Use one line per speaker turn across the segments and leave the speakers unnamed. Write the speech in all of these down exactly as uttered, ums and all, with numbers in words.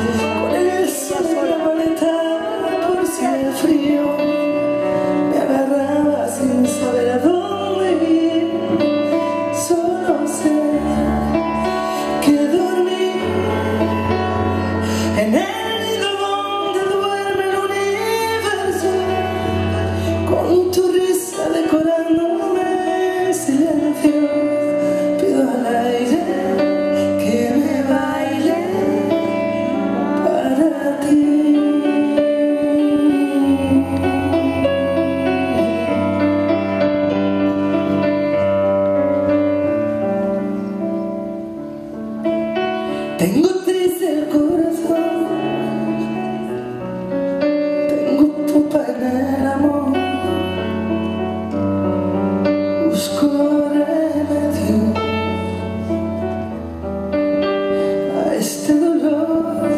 con el sol en la maleta por si el frío me agarraba sin saber a dónde ir. Solo sé que dormí en el nido donde duerme el universo, con tu risa decorándome el silencio. Pido al aire que me baile para ti. Tengo triste el corazón, tengo pupa en el amor, busco remedio a este dolor.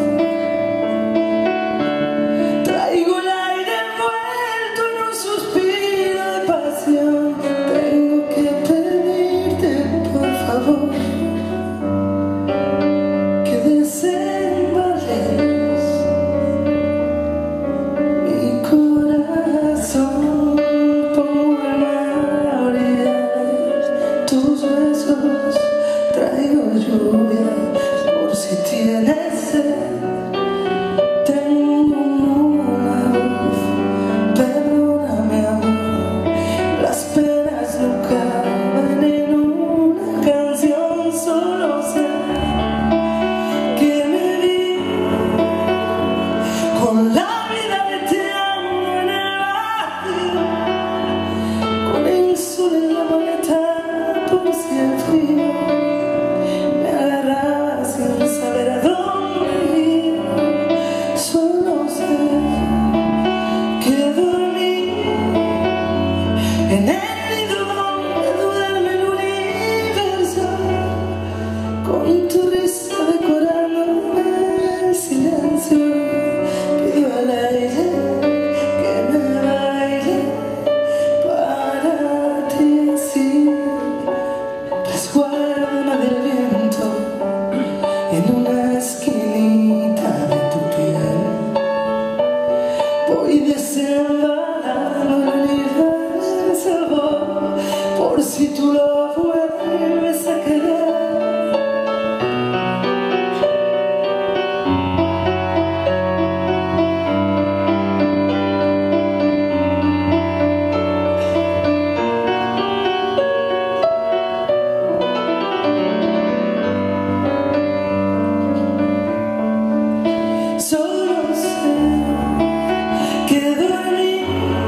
Traigo el aire envuelto en un suspiro de pasión. Tengo que pedirte, por favor, traigo lluvia por si tienes sed. Tengo una voz, perdóname amor, las penas no caben en una canción. Solo sé que me vi con la vida veteando en el vacío, con el sol en la maleta por si el frío me agarraba sin saber a dónde ir. Solo sé que dormí en el nido donde duerme el universo, con tu risa decorándome el silencio. Pido al aire que me baile para ti, sí. Resguárdame del viento en una esquinita de tu piel. Voy desembalando el universo por si tú lo vuelves a querer. Solo sé que dormí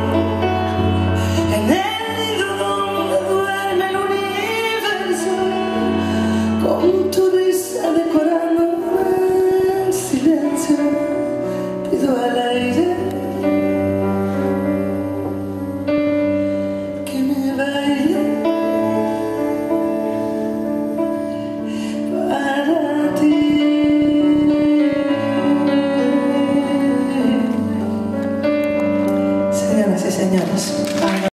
en el nido donde duerme el universo, con tu risa decorándome el silencio. Pido al aire